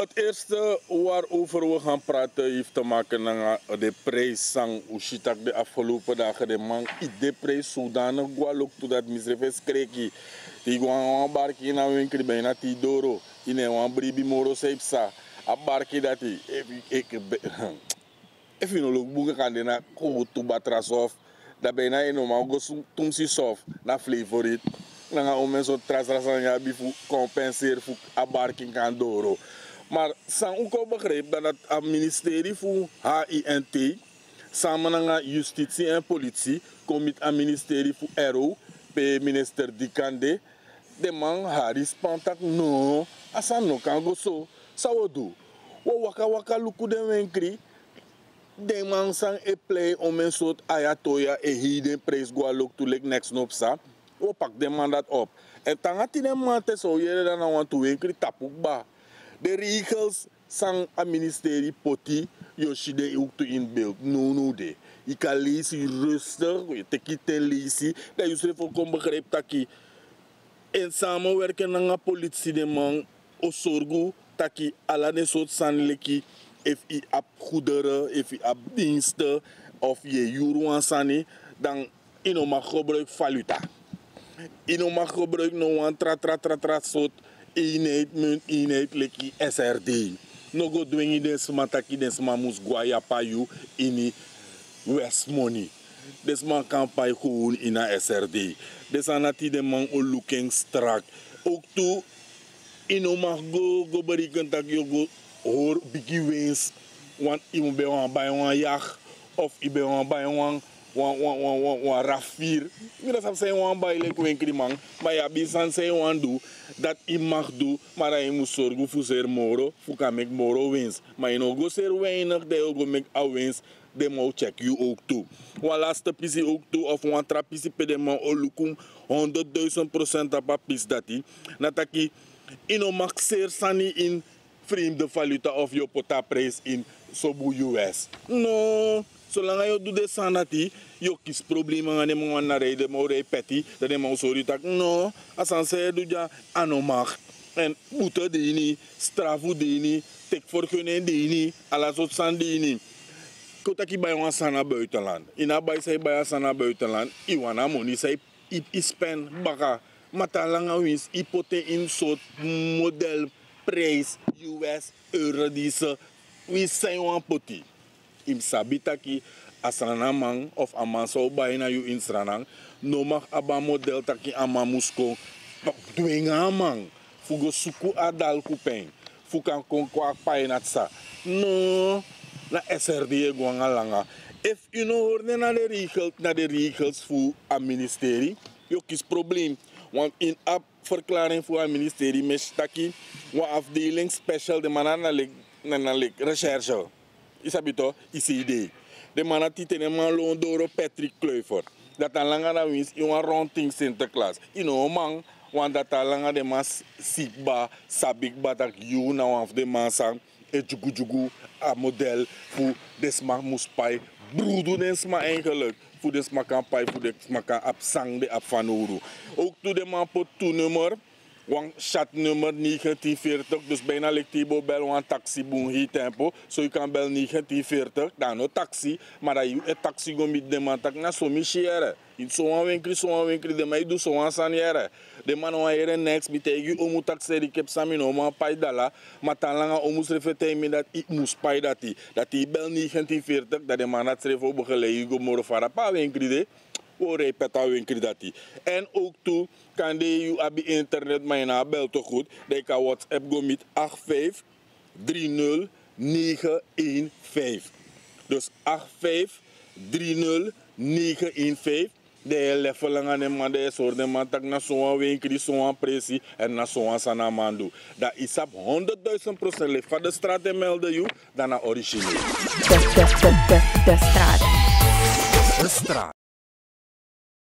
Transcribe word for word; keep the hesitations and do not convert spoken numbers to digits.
Het eerste waarover we gaan praten heeft te maken met de prijs van Ushitak de afgelopen dagen. De man de prijs zodanig gualok to dat misrefes kreki. Die gewoon barki na winkel bijna ti doro. In een bribi moro seipsa. A barki dat die. Even no look boeken kan na ko to batrasof. Dat bijna in normaal go tumsi sof na flavor it. Na o mensen trasrasan ya bifu compenseer voor a barki kan doro. Maar sang ook al begreep dat het ministerie van H I N T samen met justitie en politie komt met het ministerie van R O bij minister Dikande. De man Haris Pantak no, asan no kan go so, sao do. Wa waka waka luku de wenkri. De man sang e play om een soort ayatoya e hidden prijs gualok to lek next nopsa. O pak de man dat op. En tangati de man te so jere dan want to wenkri tapuk ba. De regels zijn het ministerie poti, Yoshide ook te in beeld. No, no, de. Je kan lezen rustig, je tekent ten lezen. Dat je zelf ook begrijpt dat je in samenwerking met de politie de man osorgu dat je alle soort sanleki, if je op goederen, if je op diensten of je juruan sani, dan je mag gebruik valuta. Je mag gebruik no een tra tra tra tra soort eenheid, munt, eenheid, leki S R D. No go dwingi des mataki des mamus guaya payu ini West Money. Des man kan pay gewoon in a S R D. Des anati de man o looking strak. Ook toe, ino mag go, go beriken tak yo go hoor bigi wens. Want imo be wan bay wan yak. Of i be wan bay wan wan wan wan wan wan rafir. Mi dat sap say wan bay lek wenkri man. Maar ja, bisan say wan do. Dat i mag doen, maar hij moet zorgen voor zijn moro, voor kan make moro wins. Maar je nog go zeer weinig, dat je go make a wins, de moet check you ook toe. Wa laatste pisi ook toe, of wan trapisi pe de man olukum, honderdduizend procent op a pis dati. Nataki, ino mag zeer sani in vreemde valuta of je pota prijs in sobu U S. No. Zolang je doet de sanati, je kies problemen aan de man naar rijden, maar hij petty, dat de man sorry tak. No, als aan zij doet ja, anomag. En boete die niet, strafu die niet, tek vergunning die niet, alles wat san die niet. Kotaki bij ons sana buitenland. Ina bij zij bij ons sana buitenland, iwana money zij i spend baka. Matalanga wins, ipote in soort model prijs U S euro die ze wins zijn wan poti. Im sabitaki asranamang of aman so bayna yu insranang no mag aba model taki amamusko dwinga amang fugo suku adal kupeng fukan kon kwa painatsa no na S R D gwanga langa if you know na de regels na de regels fu a ministerie yo kis probleem want in a verklaring fu a ministerie mes taki wa afdeling special de manana lik na lik recherche. Isabito, I C D. De manati tenen man londoro Patrick Kluivert. Dat aan langa na wins, in een ronding Sinterklaas. In een man, want dat aan langa de mas sikba, sabikba, dat you na of de man sang, e jugu jugu, a model, voor desma muspai, broedu desma eigenlijk. Voor desma kan pai, voor desma kan ap sang de ap vanuru. Ook toe de man pot toenummer. Want chat nummer negentien veertig, dus bijna ligt die bel een taxi boom hier tempo. Zo je kan bel negentien veertig, dan een taxi, maar dat je een taxi go met de man tak na so michiere. In zo'n winkel, zo'n winkel, de mij doet zo'n saniere. De man wa here next, met je omu taxi die heb samen no man pai dala, maar dan langa omus refete me dat ik moest pai dat die, dat die bel negentien veertig, dat de man dat schreef op begeleid, go moro fara pa winkel de. O repeta winkel dat die. En ook toe kan de je op internet maar na bel toch goed. Dat kan WhatsApp go met acht vijf drie nul negen een vijf. Dus acht vijf drie nul negen een vijf. De level lang aan de man de soort de man tak na zo'n winkel zo'n pressie en na zo'n sanamandu. Dat is op honderdduizend procent leef van de straat en melden je dan naar origineel. De, de, de, de, de straat. De straat.